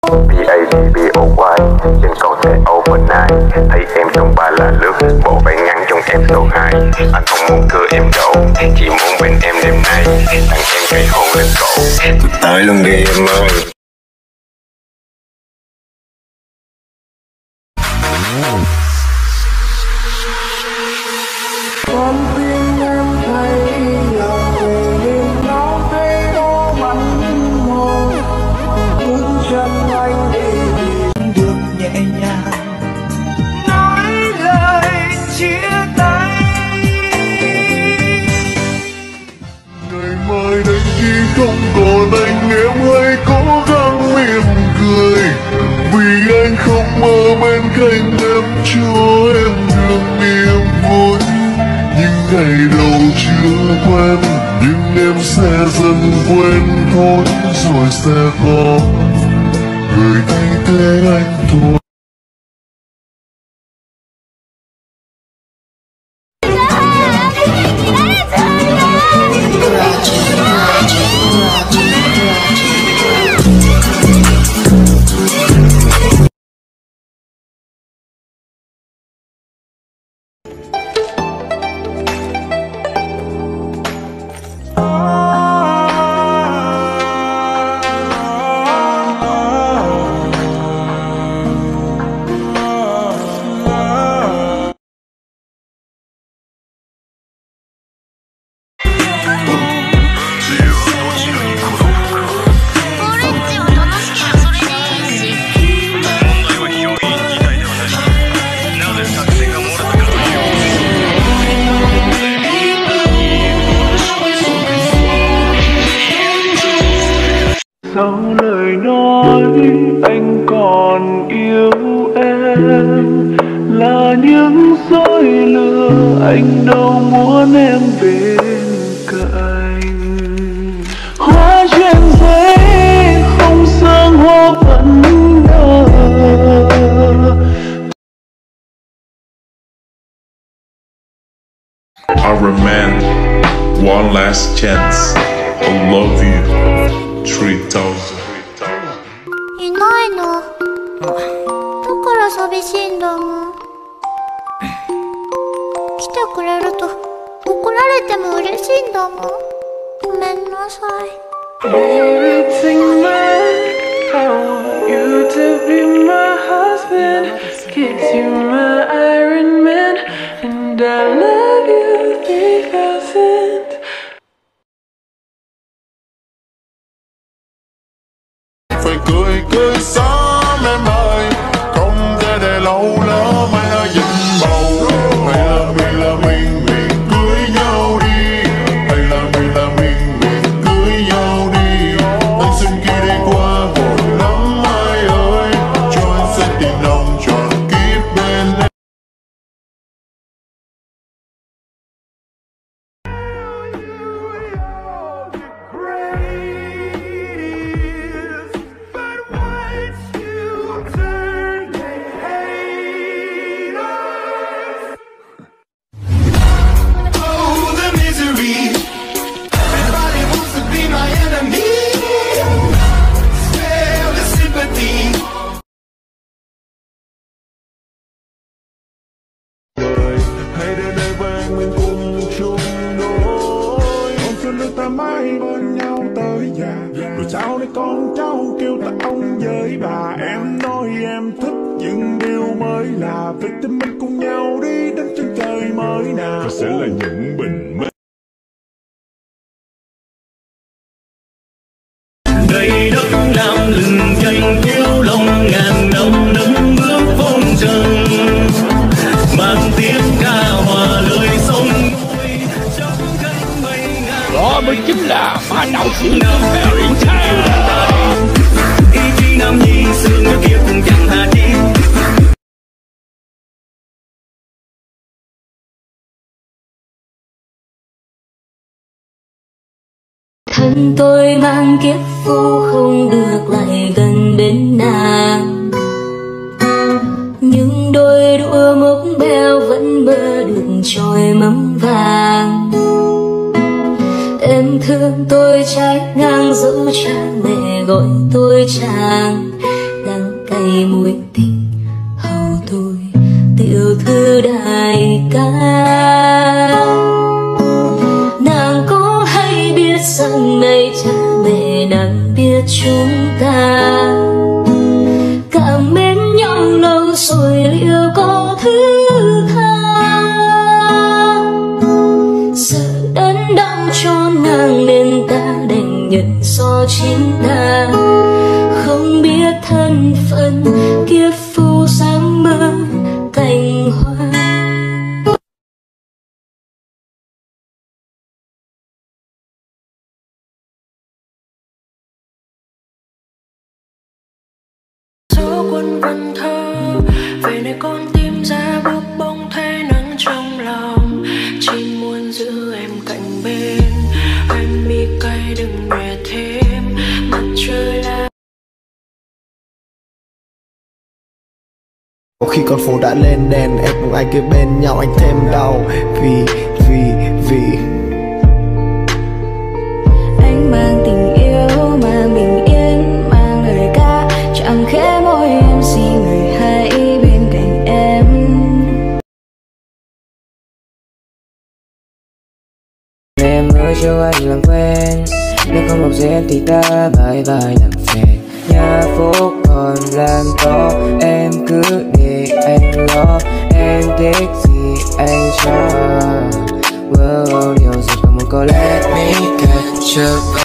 B-A-B-B-O-Y trên cầu xe overnight. Thấy em trong ba là lướt, bộ váy ngắn trong em số 2. Anh không muốn cưa em đổ, chỉ muốn bên em đêm nay. Tặng em cây hôn lên cổ, tới luôn đi em ơi. Con tim em thấy là mình nó thấy nó bắn mơ, bước chân anh đi được nhẹ nhàng, nói lời chia tay. Ngày mai anh khi không còn anh, em hãy cố gắng mỉm cười, vì anh không ở bên cạnh em cho em được niềm vui. Những ngày đầu chưa quen, nhưng em sẽ dần quen thôi, rồi sẽ có người thay thế anh thôi. Sau lời nói anh còn yêu em là những dối lừa, anh đâu muốn em bên cạnh. Hoa trên giấy không sương hoa vẫn nở. Our man, one last chance. I love you. 3000. いないの。だから寂しいんだもん。来てくれると怒られても嬉しいんだもん。ごめんなさい。 Everything man, I want you to be my husband, 'cause you're my Iron Man, and I love you 3000. Phải cười cười sớm em ơi, không thể để lâu lỡ mai đã dính bầu. Hay là mình cưới nhau đi, hay là mình cưới nhau đi. Anh xin khi đi qua vội lắm ai ơi, cho anh sẽ tìm lòng trọn kiếp bên em. Mãi bên nhau tới già, rồi sau này con cháu kêu ta ông với bà. Em nói em thích những điều mới là việc tình mình cùng nhau đi đến chân trời mới nào. Và sẽ là những bình minh. Đây đất nam lừng danh thiếu lòng ngàn năm nâng bước phong trần, mang tiếng ca hòa lời sông núi trong cánh mây ngàn. Đó mới chính là phá đạo sĩ Nam Fairy Tale. Ý chí nam nhi xưa người kia cùng chẳng hà chi. Thân tôi mang kiếp phu không được lại gần bên nàng, nhưng đôi đũa mốc beo vẫn mơ được trôi mắm vàng. Em thương tôi trái ngang dẫu cha mẹ gọi tôi chàng, bình tình hầu tôi tiểu thư đại ca. Nàng có hay biết rằng này cha mẹ nàng biết chúng ta cảm mến nhau lâu rồi liệu có thứ tha. Sợ đớn đau cho nàng nên ta đành nhận do chính ta không biết thân phận kiếp phu dám mơ cành hoa. Gió quân vần thơ về nơi con tim ra bước bông thấy nắng trong lòng. Chỉ muốn giữ em cạnh bên em mi cay đừng nhòe thêm mặt trời là. Khi con phố đã lên đèn em cùng anh kia bên nhau anh thêm đau vì Anh mang tình yêu mang bình yên mang lời ca chạm khẽ môi em xin người hãy bên cạnh em. Em ơi cho anh làm quen nếu không hợp duyên thì ta bye bye làm phèn. Nhà phố còn làm to em cứ để anh lo em thích gì anh cho. Điều gì không muốn có let me catch up.